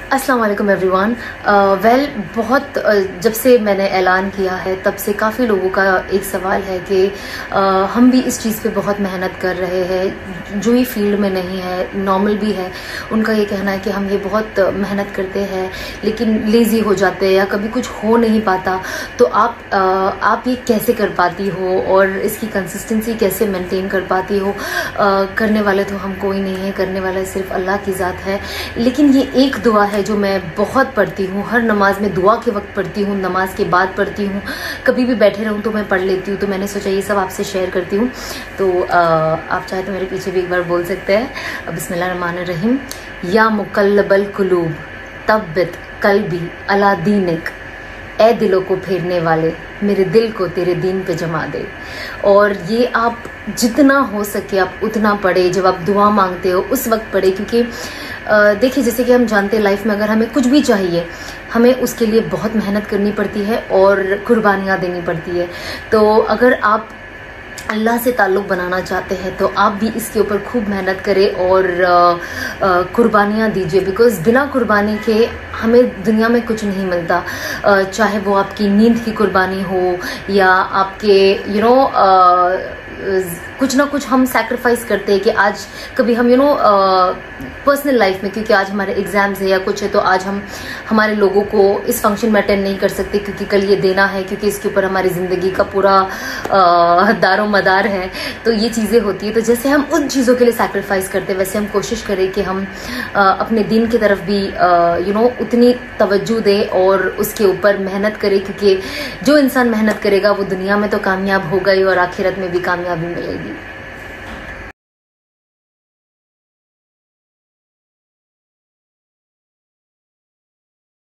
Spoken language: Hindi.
अस्सलाम वालेकुम एवरीवन। बहुत जब से मैंने ऐलान किया है तब से काफ़ी लोगों का एक सवाल है कि हम भी इस चीज़ पे बहुत मेहनत कर रहे हैं, जो ही फील्ड में नहीं है, नॉर्मल भी है, उनका ये कहना है कि हम ये बहुत मेहनत करते हैं लेकिन लेज़ी हो जाते हैं या कभी कुछ हो नहीं पाता। तो आप ये कैसे कर पाती हो और इसकी कंसिस्टेंसी कैसे मेंटेन कर पाती हो? करने वाले तो हम कोई नहीं है, करने वाला सिर्फ अल्लाह की ज़ात है। लेकिन ये एक दुआ है जो मैं बहुत पढ़ती हूँ, हर नमाज में दुआ के वक्त पढ़ती हूँ, नमाज के बाद पढ़ती हूँ, कभी भी बैठे रहूँ तो मैं पढ़ लेती हूँ। तो मैंने सोचा ये सब आपसे शेयर करती हूँ। तो आप चाहे तो मेरे पीछे भी एक बार बोल सकते हैं। बिस्मिल्लाहिर्रहमानिर्रहीम। या मुकल्लबल कुलूब तब्बित कल्बी अला दीनिक। ए दिलों को फेरने वाले, मेरे दिल को तेरे दीन पे जमा दे। और ये आप जितना हो सके आप उतना पढ़े, जब आप दुआ मांगते हो उस वक्त पढ़े, क्योंकि देखिए जैसे कि हम जानते हैं लाइफ में अगर हमें कुछ भी चाहिए हमें उसके लिए बहुत मेहनत करनी पड़ती है और कुर्बानियाँ देनी पड़ती है। तो अगर आप अल्लाह से ताल्लुक़ बनाना चाहते हैं तो आप भी इसके ऊपर खूब मेहनत करें और कुर्बानियाँ दीजिए, बिकॉज़ बिना कुर्बानी के हमें दुनिया में कुछ नहीं मिलता। चाहे वो आपकी नींद की कुर्बानी हो या आपके कुछ ना कुछ हम सैक्रिफाइस करते हैं कि आज कभी हम पर्सनल लाइफ में, क्योंकि आज हमारे एग्जाम्स है या कुछ है तो आज हम हमारे लोगों को इस फंक्शन में अटेंड नहीं कर सकते क्योंकि कल ये देना है, क्योंकि इसके ऊपर हमारी ज़िंदगी का पूरा दारो मदार है। तो ये चीज़ें होती है। तो जैसे हम उन चीज़ों के लिए सैक्रिफाइस करते हैं वैसे हम कोशिश करें कि हम अपने दिन की तरफ भी उतनी तवज्जो दें और उसके ऊपर मेहनत करें, क्योंकि जो इंसान मेहनत करेगा वो दुनिया में तो कामयाब होगा ही और आखिरत में भी कामयाबी मिलेगी।